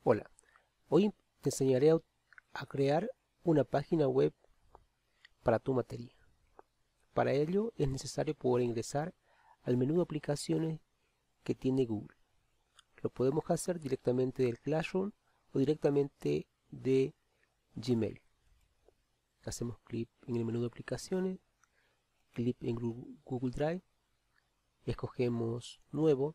Hola, hoy te enseñaré a crear una página web para tu materia. Para ello es necesario poder ingresar al menú de aplicaciones que tiene Google. Lo podemos hacer directamente del Classroom o directamente de Gmail. Hacemos clic en el menú de aplicaciones, clic en Google Drive, escogemos Nuevo,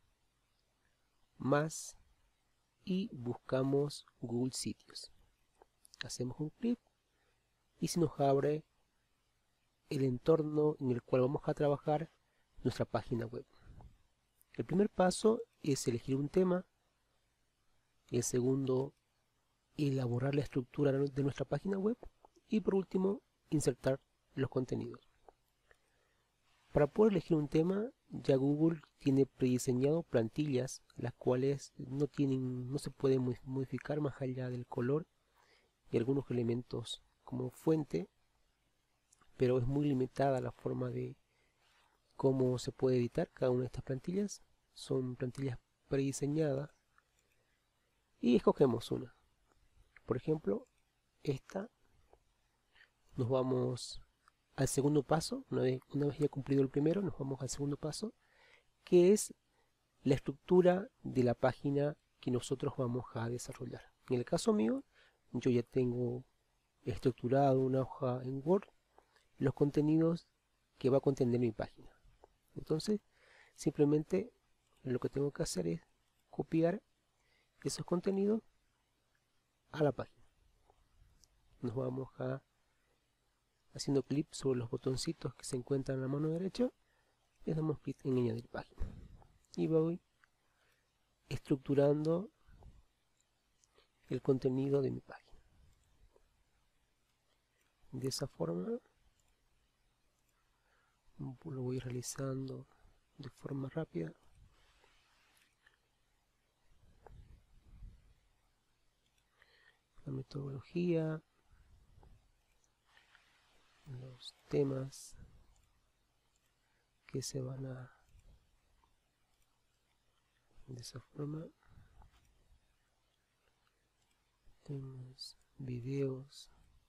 Más y buscamos Google Sitios. Hacemos un clic y se nos abre el entorno en el cual vamos a trabajar nuestra página web. El primer paso es elegir un tema. El segundo, elaborar la estructura de nuestra página web. Y por último, insertar los contenidos. Para poder elegir un tema, ya Google tiene prediseñado plantillas, las cuales no se pueden modificar más allá del color y algunos elementos como fuente, pero es muy limitada la forma de cómo se puede editar cada una de estas plantillas. Son plantillas prediseñadas y escogemos una. Por ejemplo, esta. Nos vamos al segundo paso. Una vez ya cumplido el primero, nos vamos al segundo paso, que es la estructura de la página que nosotros vamos a desarrollar. En el caso mío, yo ya tengo estructurado una hoja en Word, los contenidos que va a contener mi página. Entonces, simplemente lo que tengo que hacer es copiar esos contenidos a la página. Nos vamos haciendo clic sobre los botoncitos que se encuentran en la mano derecha, le damos clic en añadir página y voy estructurando el contenido de mi página. De esa forma lo voy realizando de forma rápida. La metodología, los temas que se van a... De esa forma, temas, videos.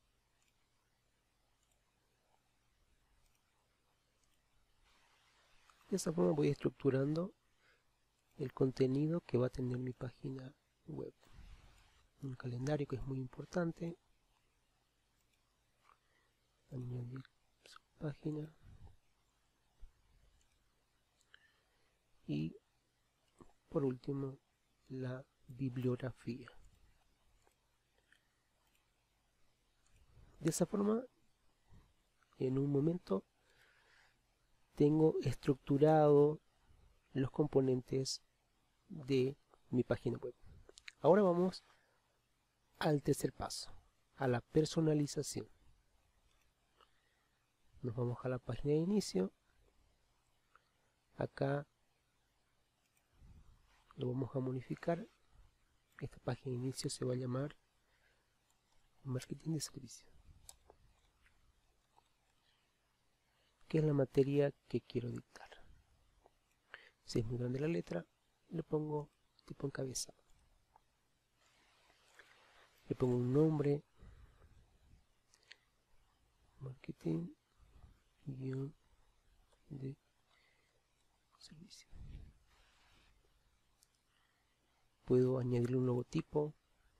De esa forma voy estructurando el contenido que va a tener mi página web. Un calendario que es muy importante. Añadir su página. Y por último, la bibliografía. De esa forma, en un momento, tengo estructurado los componentes de mi página web. Ahora vamos al tercer paso, a la personalización. Nos vamos a la página de inicio. Acá lo vamos a modificar. Esta página de inicio se va a llamar Marketing de Servicio, que es la materia que quiero dictar. Si es muy grande la letra, le pongo tipo encabezado. Le pongo un nombre, Marketing de Servicio. Puedo añadirle un logotipo.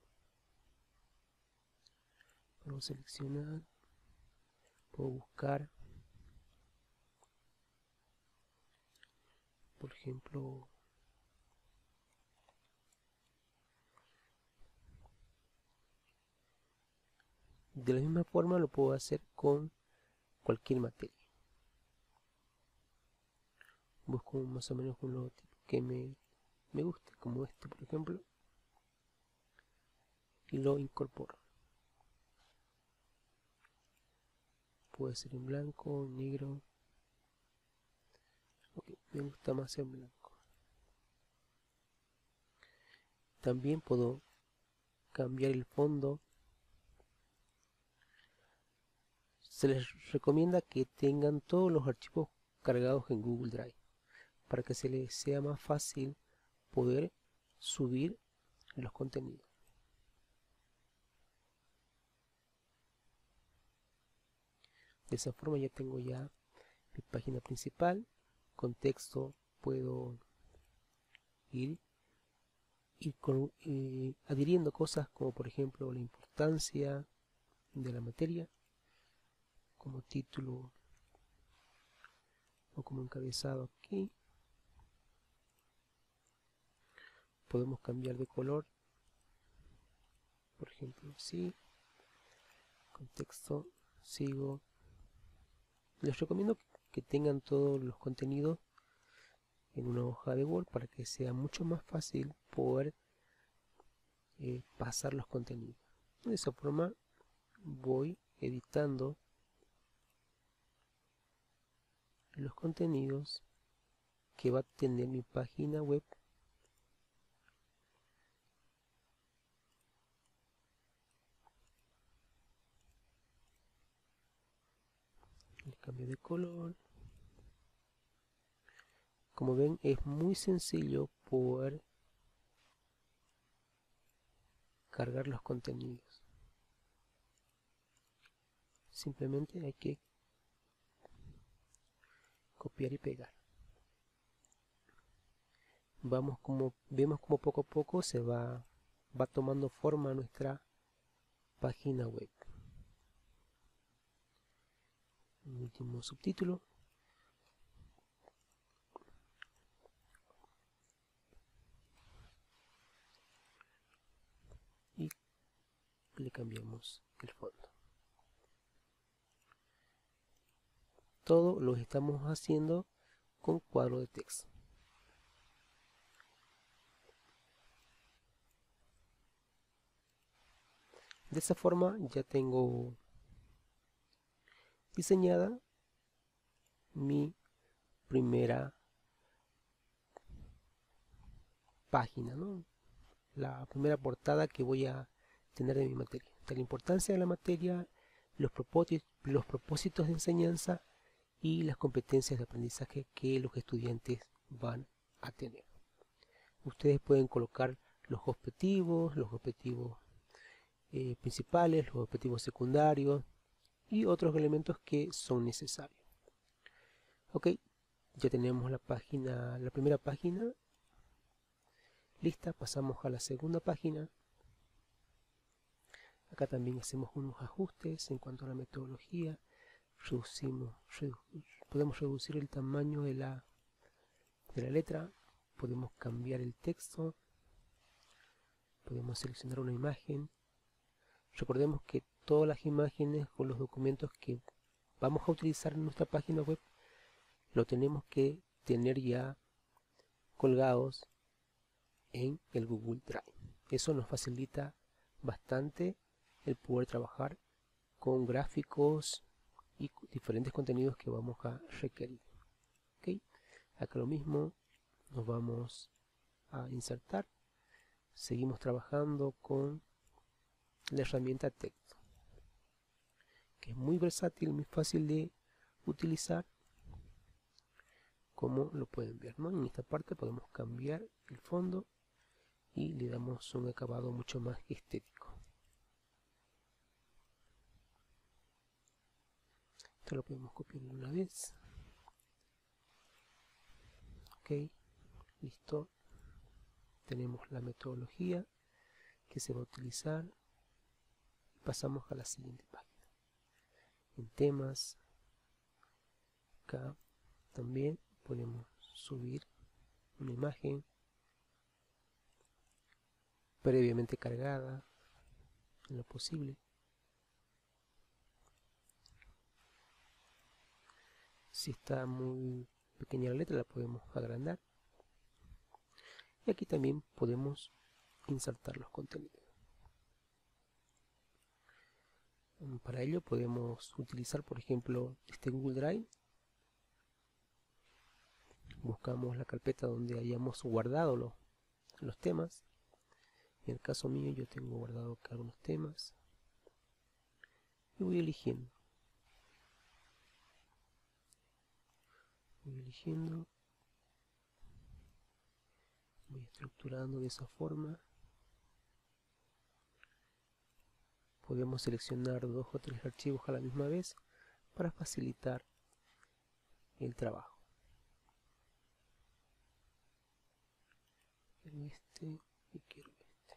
Puedo seleccionar. Puedo buscar. Por ejemplo, de la misma forma lo puedo hacer con cualquier materia. Busco más o menos un logotipo que me guste, como este por ejemplo, y lo incorporo. Puede ser en blanco, negro. Okay, me gusta más en blanco. También puedo cambiar el fondo. Se les recomienda que tengan todos los archivos cargados en Google Drive para que se les sea más fácil poder subir los contenidos. De esa forma ya tengo ya mi página principal. Con texto puedo ir adhiriendo cosas como por ejemplo la importancia de la materia como título o como encabezado aquí. Podemos cambiar de color, por ejemplo así, con texto sigo. Les recomiendo que tengan todos los contenidos en una hoja de Word para que sea mucho más fácil poder pasar los contenidos. De esa forma voy editando los contenidos que va a tener mi página web. Le cambio de color. Como ven, es muy sencillo poder cargar los contenidos. Simplemente hay que copiar y pegar. Vemos como poco a poco se va tomando forma nuestra página web. Un último subtítulo. Y le cambiamos el fondo. Todo lo estamos haciendo con cuadro de texto. De esa forma ya tengo diseñada mi primera página, ¿no? La primera portada que voy a tener de mi materia. De la importancia de la materia, los propósitos de enseñanza y las competencias de aprendizaje que los estudiantes van a tener. Ustedes pueden colocar los objetivos principales, los objetivos secundarios y otros elementos que son necesarios. Ok, ya tenemos la primera página lista. Pasamos a la segunda página. Acá también hacemos unos ajustes en cuanto a la metodología. Podemos reducir el tamaño de la letra, podemos cambiar el texto, podemos seleccionar una imagen. Recordemos que todas las imágenes o los documentos que vamos a utilizar en nuestra página web lo tenemos que tener ya colgados en el Google Drive. Eso nos facilita bastante el poder trabajar con gráficos y diferentes contenidos que vamos a requerir. ¿Okay? Acá lo mismo, nos vamos a insertar. Seguimos trabajando con la herramienta texto, que es muy versátil, muy fácil de utilizar, como lo pueden ver, ¿no? En esta parte podemos cambiar el fondo y le damos un acabado mucho más estético. Esto lo podemos copiar una vez. Ok, listo. Tenemos la metodología que se va a utilizar. Pasamos a la siguiente página. En temas, acá también podemos subir una imagen previamente cargada en lo posible. Si está muy pequeña la letra, la podemos agrandar. Y aquí también podemos insertar los contenidos. Para ello podemos utilizar, por ejemplo, este Google Drive. Buscamos la carpeta donde hayamos guardado los temas. En el caso mío yo tengo guardado acá algunos temas. Y voy eligiendo. Voy estructurando de esa forma. Podemos seleccionar 2 o 3 archivos a la misma vez para facilitar el trabajo. Quiero este y quiero este.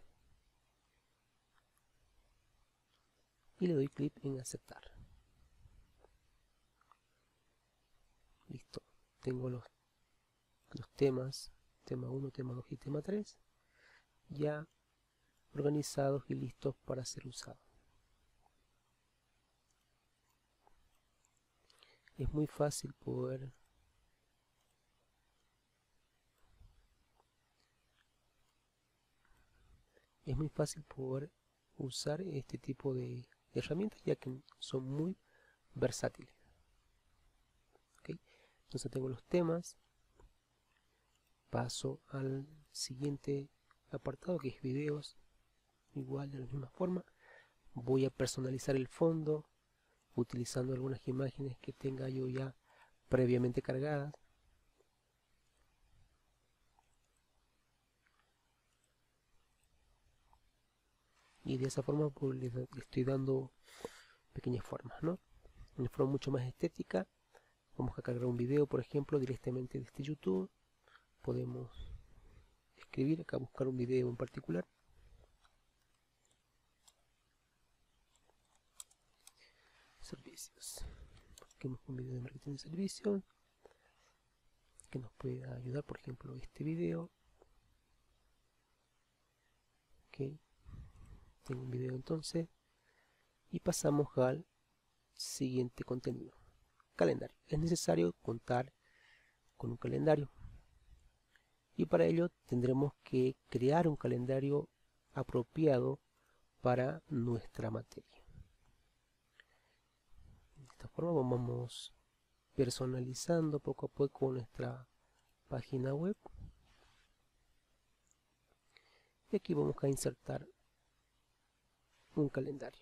Y le doy clic en aceptar. Listo. Tengo los temas, tema 1, tema 2 y tema 3, ya organizados y listos para ser usados. Es muy fácil poder usar este tipo de herramientas, ya que son muy versátiles. ¿Okay? Entonces tengo los temas, paso al siguiente apartado que es videos. Igual, de la misma forma, voy a personalizar el fondo utilizando algunas imágenes que tenga yo ya previamente cargadas. Y de esa forma pues, le estoy dando pequeñas formas, ¿no? De una forma mucho más estética. Vamos a cargar un video, por ejemplo, directamente desde YouTube. Podemos escribir acá, buscar un video en particular. Servicios. Busquemos un video de marketing de servicios que nos pueda ayudar, por ejemplo, este video. Ok, tengo un video entonces y pasamos al siguiente contenido. Calendario. Es necesario contar con un calendario y para ello tendremos que crear un calendario apropiado para nuestra materia. De esta forma vamos personalizando poco a poco nuestra página web y aquí vamos a insertar un calendario.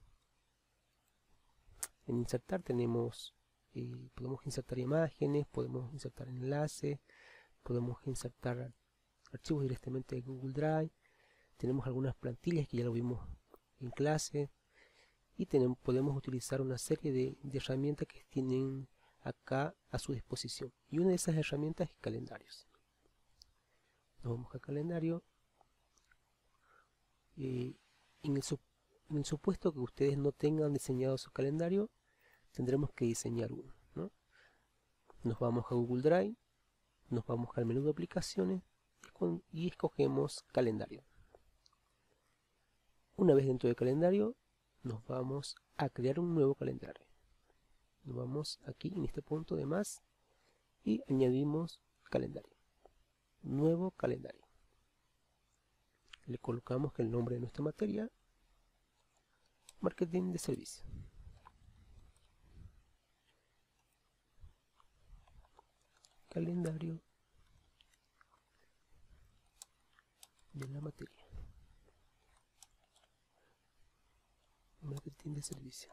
En insertar tenemos podemos insertar imágenes, podemos insertar enlaces, podemos insertar archivos directamente de Google Drive. Tenemos algunas plantillas que ya lo vimos en clase y podemos utilizar una serie de herramientas que tienen acá a su disposición, y una de esas herramientas es calendarios. Nos vamos a calendario. En el supuesto que ustedes no tengan diseñado su calendario, tendremos que diseñar uno, ¿no? Nos vamos a Google Drive, nos vamos al menú de aplicaciones y escogemos calendario. Una vez dentro del calendario, nos vamos a crear un nuevo calendario. Nos vamos aquí en este punto de más y añadimos calendario. Nuevo calendario. Le colocamos el nombre de nuestra materia, marketing de servicio. Calendario de la materia. Marketing de servicio.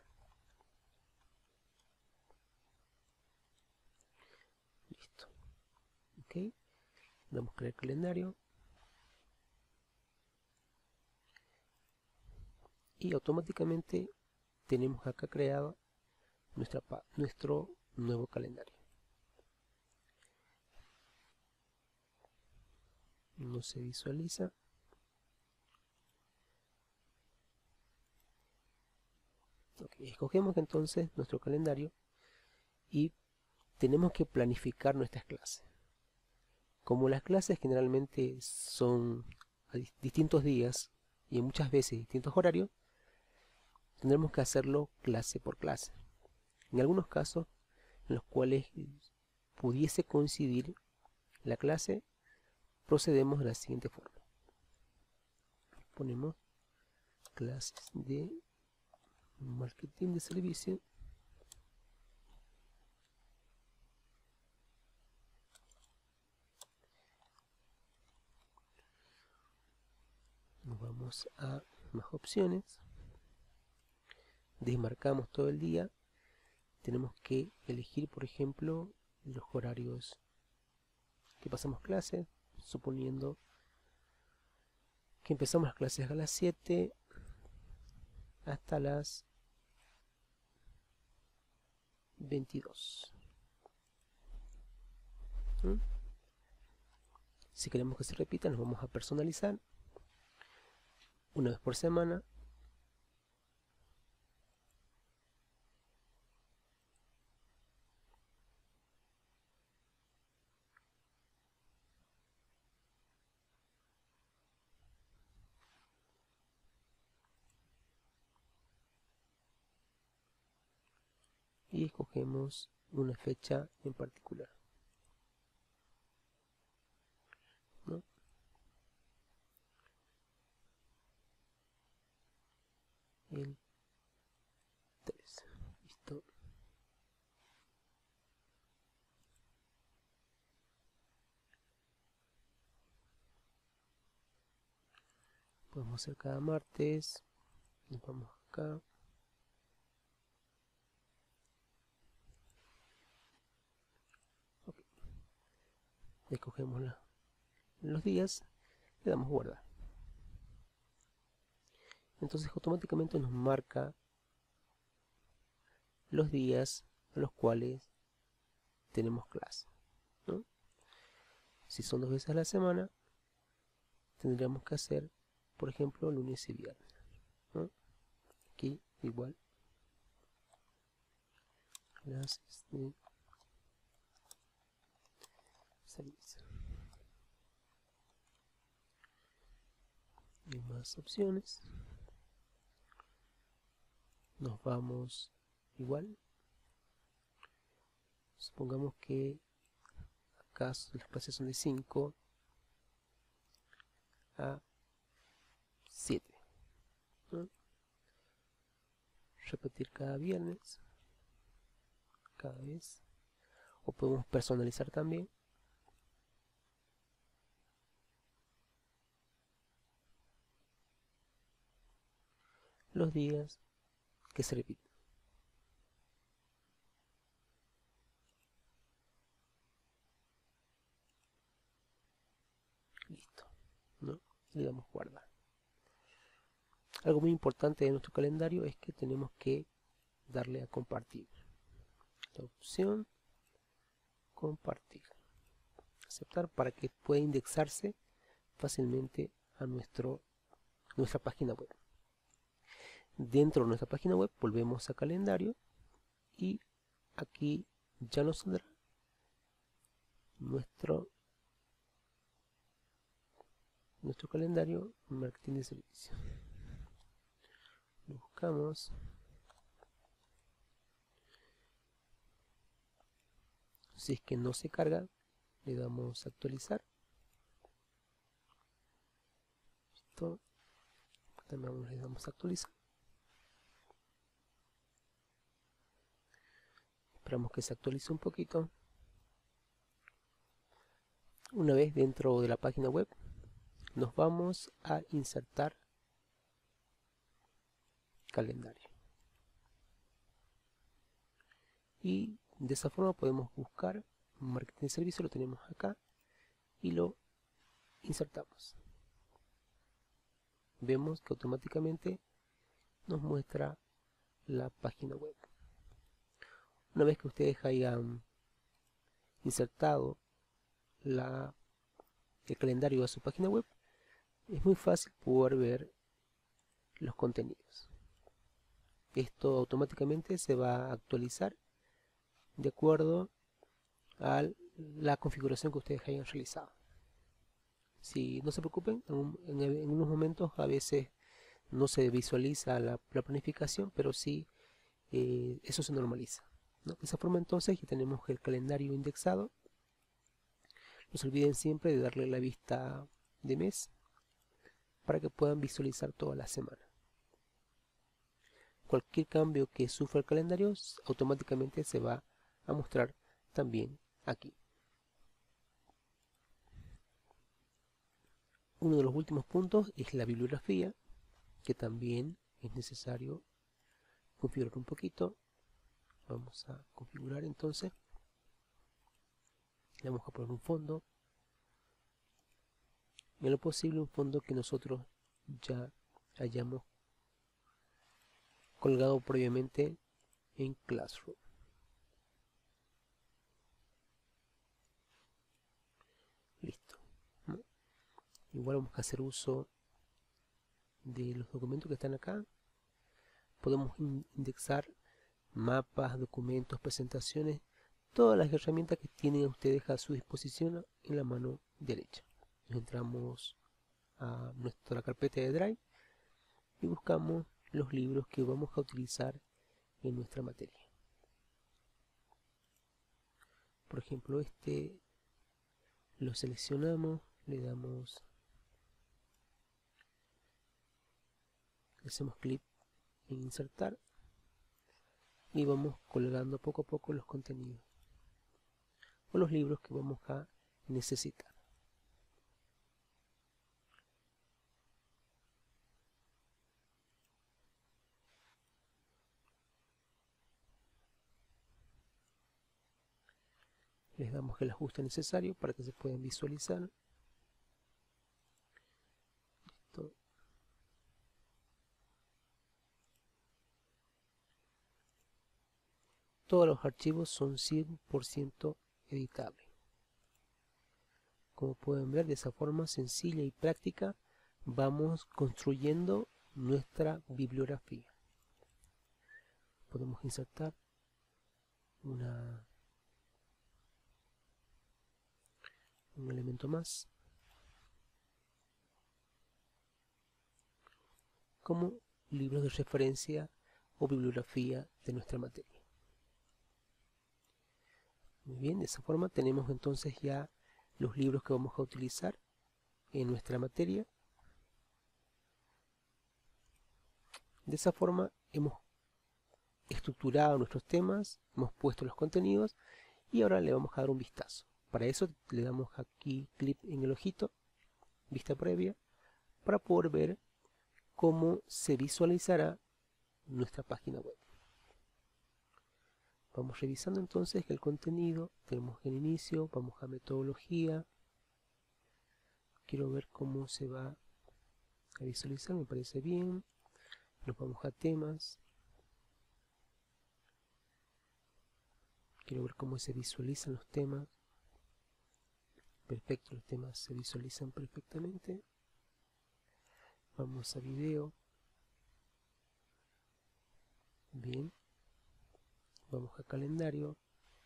Listo. Ok. Damos a crear calendario. Y automáticamente tenemos acá creado nuestro nuevo calendario. No se visualiza. Okay, escogemos entonces nuestro calendario y tenemos que planificar nuestras clases. Como las clases generalmente son a distintos días y muchas veces distintos horarios, tendremos que hacerlo clase por clase. En algunos casos en los cuales pudiese coincidir la clase, procedemos de la siguiente forma. Ponemos clases de marketing de servicio. Nos vamos a más opciones. Desmarcamos todo el día. Tenemos que elegir, por ejemplo, los horarios que pasamos clases, suponiendo que empezamos las clases a las 7, hasta las 22. ¿Mm? Si queremos que se repita, nos vamos a personalizar una vez por semana. Y escogemos una fecha en particular, ¿no? El 3. Listo. Podemos hacer cada martes. Nos vamos acá. Okay. Escogemos los días. Le damos guardar. Entonces automáticamente nos marca los días a los cuales tenemos clase, ¿no? Si son 2 veces a la semana, tendríamos que hacer, por ejemplo, lunes y viernes, ¿no? Aquí igual clases de servicio y más opciones. Nos vamos igual. Supongamos que acá las clases son de 5 a 7, ¿no? Repetir cada viernes, cada vez. O podemos personalizar también. Los días que se repiten. Listo, ¿no? Le damos guardar. Algo muy importante de nuestro calendario es que tenemos que darle a compartir. La opción compartir. Aceptar para que pueda indexarse fácilmente a nuestra página web. Dentro de nuestra página web volvemos a calendario y aquí ya nos saldrá nuestro calendario marketing de servicio. Lo buscamos. Si es que no se carga, le damos a actualizar. Listo. También le damos a actualizar. Esperamos que se actualice un poquito. Una vez dentro de la página web, nos vamos a insertar calendario. Y de esa forma podemos buscar marketing de servicio, lo tenemos acá y lo insertamos. Vemos que automáticamente nos muestra la página web. Una vez que ustedes hayan insertado el calendario a su página web, es muy fácil poder ver los contenidos. Esto automáticamente se va a actualizar de acuerdo a la configuración que ustedes hayan realizado. Si no se preocupen, en unos momentos a veces no se visualiza la planificación, pero sí eso se normaliza, ¿no? De esa forma entonces ya tenemos el calendario indexado. No se olviden siempre de darle la vista de mes para que puedan visualizar toda la semana. Cualquier cambio que sufra el calendario automáticamente se va a mostrar también aquí. Uno de los últimos puntos es la bibliografía, que también es necesario configurar un poquito. Vamos a configurar entonces. Le vamos a poner un fondo. En lo posible un fondo que nosotros ya hayamos colgado previamente en Classroom. Listo. Igual vamos a hacer uso de los documentos que están acá. Podemos indexar mapas, documentos, presentaciones, todas las herramientas que tienen ustedes a su disposición en la mano derecha. Entramos a nuestra carpeta de Drive y buscamos los libros que vamos a utilizar en nuestra materia. Por ejemplo, este lo seleccionamos, le hacemos clic en insertar y vamos colgando poco a poco los contenidos o los libros que vamos a necesitar. Les damos el ajuste necesario para que se puedan visualizar. Listo. Todos los archivos son 100% editables. Como pueden ver, de esa forma sencilla y práctica vamos construyendo nuestra bibliografía. Podemos insertar un elemento más como libros de referencia o bibliografía de nuestra materia. Muy bien, de esa forma tenemos entonces ya los libros que vamos a utilizar en nuestra materia. De esa forma hemos estructurado nuestros temas, hemos puesto los contenidos y ahora le vamos a dar un vistazo. Para eso le damos aquí clic en el ojito, vista previa, para poder ver cómo se visualizará nuestra página web. Vamos revisando entonces el contenido, tenemos el inicio, vamos a metodología, quiero ver cómo se va a visualizar, me parece bien, nos vamos a temas, quiero ver cómo se visualizan los temas, perfecto, los temas se visualizan perfectamente, vamos a video, bien, vamos a calendario,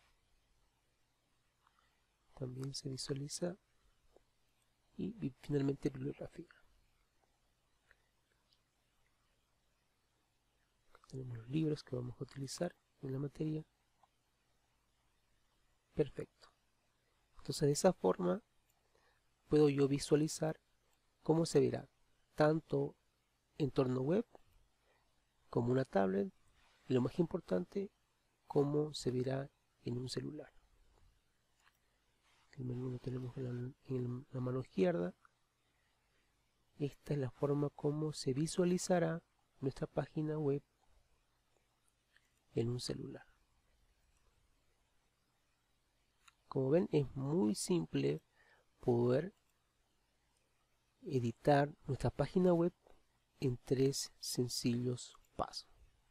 también se visualiza y finalmente bibliografía. Tenemos los libros que vamos a utilizar en la materia. Perfecto. Entonces de esa forma puedo yo visualizar cómo se verá tanto entorno web como una tablet y lo más importante, cómo se verá en un celular. El menú lo tenemos en la mano izquierda. Esta es la forma como se visualizará nuestra página web en un celular. Como ven, es muy simple poder editar nuestra página web en 3 sencillos pasos.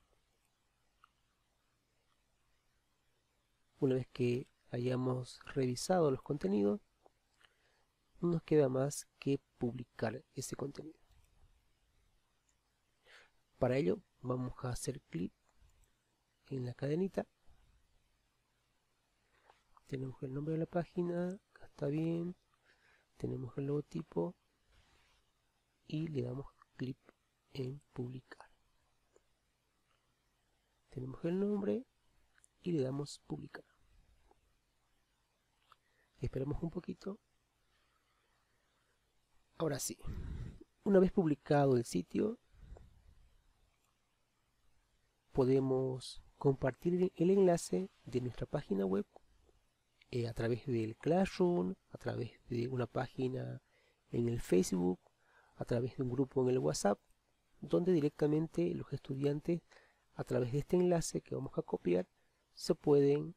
Una vez que hayamos revisado los contenidos, no nos queda más que publicar ese contenido. Para ello vamos a hacer clic en la cadenita. Tenemos el nombre de la página, acá está bien, tenemos el logotipo y le damos clic en publicar. Tenemos el nombre y le damos publicar. Esperamos un poquito. Ahora sí, una vez publicado el sitio, podemos compartir el enlace de nuestra página web a través del Classroom, a través de una página en el Facebook, a través de un grupo en el WhatsApp, donde directamente los estudiantes, a través de este enlace que vamos a copiar, se pueden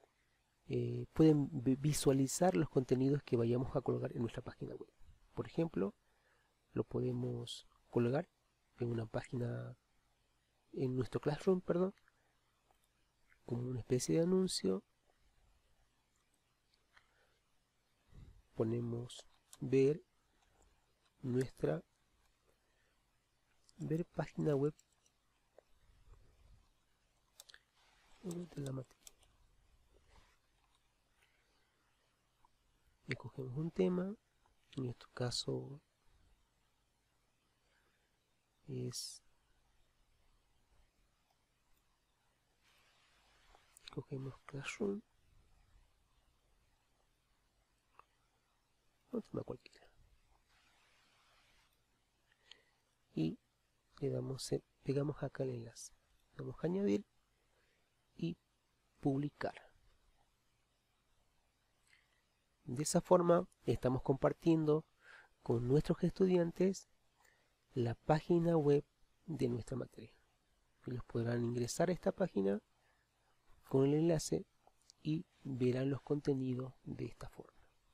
visualizar los contenidos que vayamos a colgar en nuestra página web. Por ejemplo, lo podemos colgar en una página en nuestro Classroom, perdón, como una especie de anuncio. Ponemos ver página web de la materia. Escogemos un tema, en este caso escogemos Classroom, un tema cualquiera, y le damos, pegamos acá el enlace, vamos a añadir y publicar. De esa forma estamos compartiendo con nuestros estudiantes la página web de nuestra materia. Ellos podrán ingresar a esta página con el enlace y verán los contenidos de esta forma.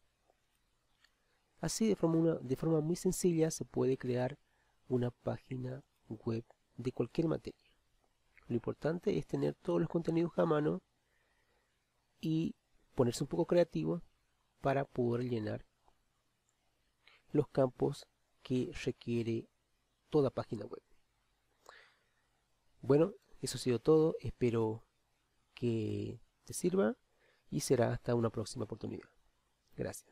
Así, de forma muy sencilla, se puede crear una página web de cualquier materia. Lo importante es tener todos los contenidos a mano y ponerse un poco creativo para poder llenar los campos que requiere toda página web. Bueno, eso ha sido todo. Espero que te sirva y será hasta una próxima oportunidad. Gracias.